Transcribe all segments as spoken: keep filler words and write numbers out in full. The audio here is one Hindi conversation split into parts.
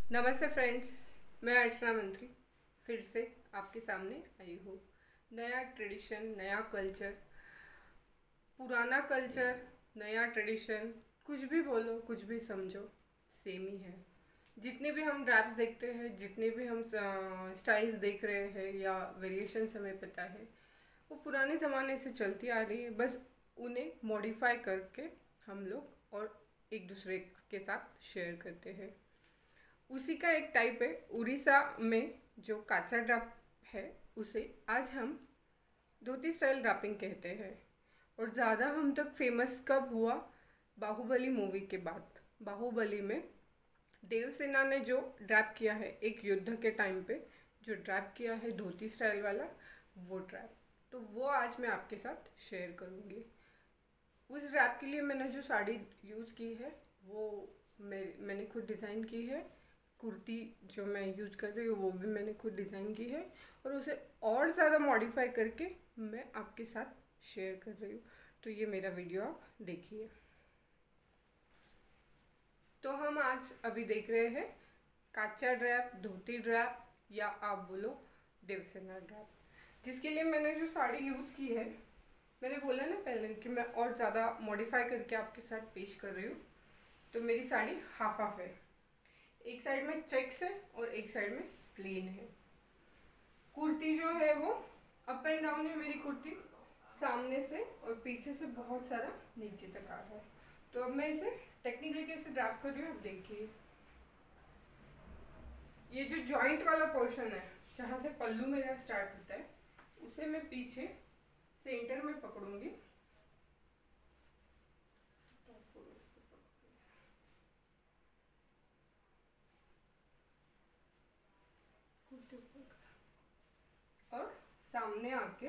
नमस्ते फ्रेंड्स, मैं अर्चना मंत्री फिर से आपके सामने आई हूँ। नया ट्रेडिशन, नया कल्चर, पुराना कल्चर, नया ट्रेडिशन, कुछ भी बोलो, कुछ भी समझो, सेम ही है। जितने भी हम रैप्स देखते हैं, जितने भी हम स्टाइल्स देख रहे हैं या वेरिएशंस हमें पता है, वो पुराने ज़माने से चलती आ रही है। बस उन्हें मॉडिफाई करके हम लोग और एक दूसरे के साथ शेयर करते हैं। उसी का एक टाइप है उड़ीसा में जो काचा ड्राप है, उसे आज हम धोती स्टाइल ड्रापिंग कहते हैं। और ज़्यादा हम तक फेमस कब हुआ? बाहुबली मूवी के बाद। बाहुबली में देवसेना ने जो ड्रैप किया है एक युद्ध के टाइम पे, जो ड्रैप किया है धोती स्टाइल वाला, वो ड्रैप, तो वो आज मैं आपके साथ शेयर करूँगी। उस ड्रैप के लिए मैंने जो साड़ी यूज़ की है वो मैं मैंने खुद डिज़ाइन की है। कुर्ती जो मैं यूज़ कर रही हूँ वो भी मैंने खुद डिज़ाइन की है, और उसे और ज़्यादा मॉडिफाई करके मैं आपके साथ शेयर कर रही हूँ। तो ये मेरा वीडियो आप देखिए। तो हम आज अभी देख रहे हैं काचा ड्रैप, धोती ड्रैप, या आप बोलो देवसेना ड्रैप। जिसके लिए मैंने जो साड़ी यूज़ की है, मैंने बोला ना पहले कि मैं और ज़्यादा मॉडिफाई करके आपके साथ पेश कर रही हूँ। तो मेरी साड़ी हाफ हाफ है, एक साइड में चेक्स है और एक साइड में प्लेन है। कुर्ती जो है वो अप एंड डाउन है मेरी कुर्ती, सामने से और पीछे से बहुत सारा नीचे तक आ रहा है। तो अब मैं इसे टेक्निकली कैसे ड्रैप कर रही हूँ, अब देखिए। ये जो जॉइंट वाला पोर्शन है जहाँ से पल्लू मेरा स्टार्ट होता है, उसे मैं पीछे सेंटर में पकड़ूंगी। और सामने आके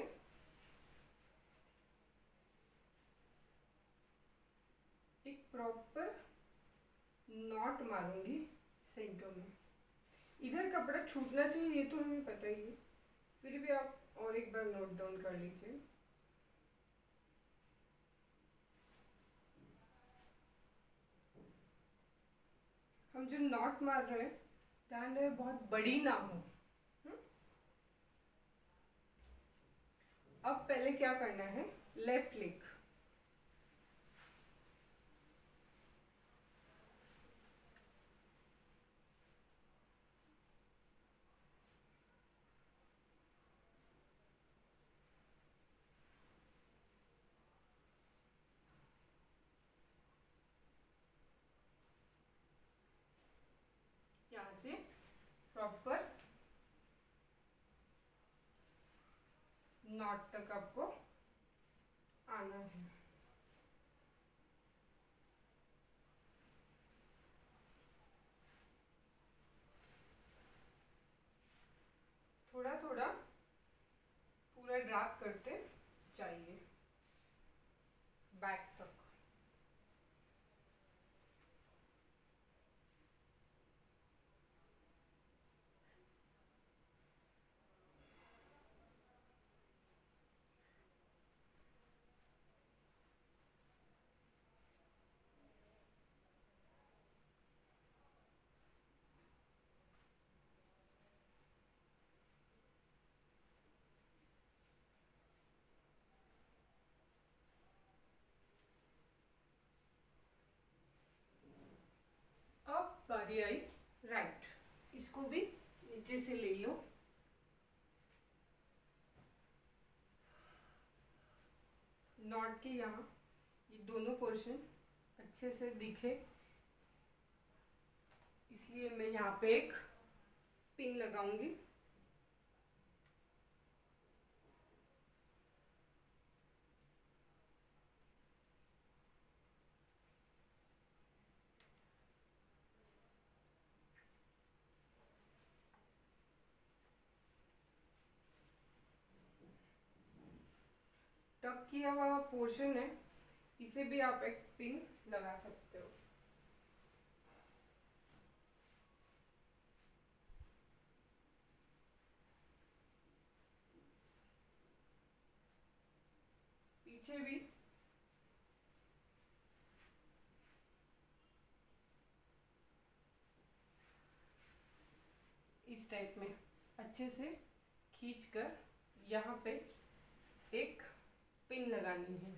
एक प्रॉपर नॉट मारूंगी सेंटर में। इधर कपड़ा छूटना चाहिए, ये तो हमें पता ही है, फिर भी आप और एक बार नोट डाउन कर लीजिए। हम जो नॉट मार रहे हैं, ध्यान रहे बहुत बड़ी ना हो। हुँ? अब पहले क्या करना है, लेफ्ट क्लिक, यहाँ से प्रॉपर नॉट तक आपको आना है। थोड़ा थोड़ा पूरा ड्रैप करते जाइए बैक तक। अब बारी आई राइट, इसको भी नीचे से ले लो। नॉट के यहाँ ये दोनों पोर्शन अच्छे से दिखे, इसलिए मैं यहाँ पे एक पिन लगाऊंगी। टक किया हुआ पोर्शन है, इसे भी आप एक पिन लगा सकते हो। पीछे भी इस टाइप में अच्छे से खींचकर यहाँ पे एक पिन लगानी है।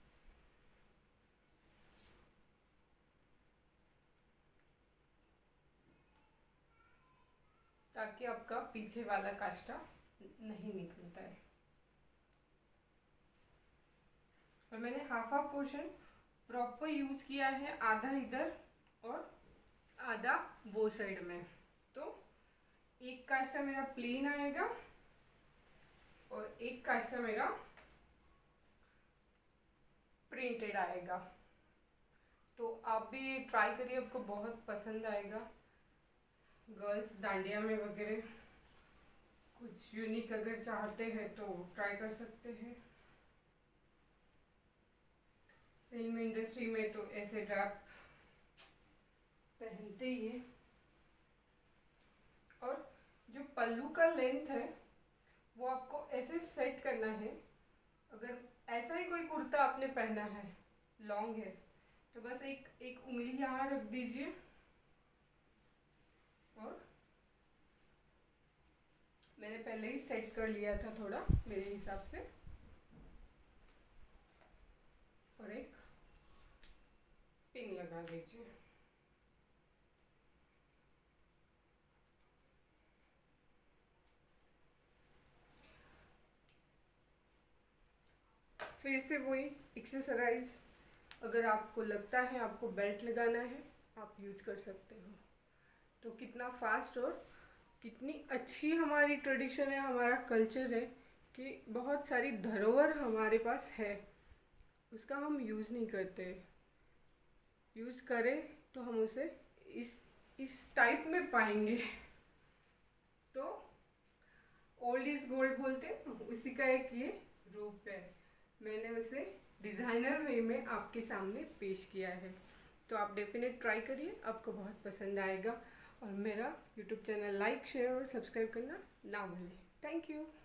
ताकि आपका पीछे वाला काष्टा नहीं निकलता है। और मैंने half half portion proper use किया है, आधा इधर और आधा वो साइड में। तो एक काष्टा मेरा प्लेन आएगा और एक काष्टा मेरा प्रिंटेड आएगा। तो आप भी ये ट्राई करिए, आपको बहुत पसंद आएगा। गर्ल्स डांडिया में वगैरह कुछ यूनिक अगर चाहते हैं तो ट्राई कर सकते हैं। फिल्म इंडस्ट्री में तो ऐसे ड्रेप पहनते ही है। और जो पल्लू का लेंथ है वो आपको ऐसे सेट करना है। अगर ऐसा ही कोई कुर्ता आपने पहना है, लॉन्ग है, तो बस एक एक उंगली यहाँ रख दीजिए और मैंने पहले ही सेट कर लिया था थोड़ा मेरे हिसाब से। और एक पिन लगा दीजिए। फिर से वही एक्सेसराइज, अगर आपको लगता है आपको बेल्ट लगाना है आप यूज कर सकते हो। तो कितना फास्ट और कितनी अच्छी हमारी ट्रेडिशन है, हमारा कल्चर है कि बहुत सारी धरोहर हमारे पास है, उसका हम यूज़ नहीं करते। यूज़ करें तो हम उसे इस इस टाइप में पाएंगे। तो ओल्ड इज गोल्ड बोलते हैं, उसी का एक ये रूप है। मैंने उसे डिज़ाइनर वे में आपके सामने पेश किया है। तो आप डेफिनेट ट्राई करिए, आपको बहुत पसंद आएगा। और मेरा यूट्यूब चैनल लाइक, शेयर और सब्सक्राइब करना ना भूलें। Thank you.